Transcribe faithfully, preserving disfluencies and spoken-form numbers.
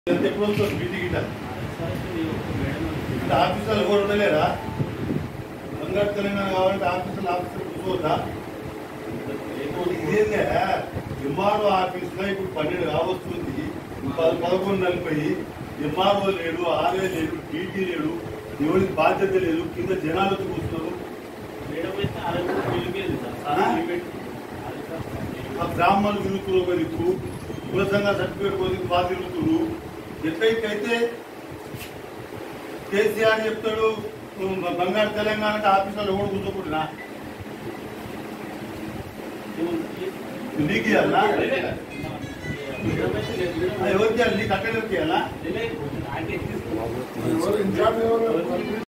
ఎప్పుడు వస్తుంది మీటింగ్ ఇట్లా ఆఫీసర్లు కూడా ఉండలేరా? బంగారు తెలంగాణ కావాలంటే ఆఫీసర్లు ఆఫీసర్లు కూర్చోవద్దా? ఇదేంటే ఎంఆర్ఓ ఆఫీస్లో ఇప్పుడు పన్నెండు కావస్తుంది, పదకొండు నలభై ఎంఆర్ఓ లేడు, ఆర్ఏ లేడు, టీటీ లేడు, ఎవరికి బాధ్యత లేదు, కింద జనాలతో కూర్చున్నారు. బ్రాహ్మణులు తిరుగుతున్నారు, ఒక దిక్కు కుల సంఘ సర్టిఫికేట్ కోసం బాగా తిరుగుతున్నారు. ఎట్లయితే కేసీఆర్ చెప్తాడు బంగారు తెలంగాణ ఆఫీసర్లు కూడా కూర్చోకుంటున్నా నీకు ఇవ్వాలా? ఎవరికి నీకు అక్కడ ఎవరికి ఇవ్వాలా?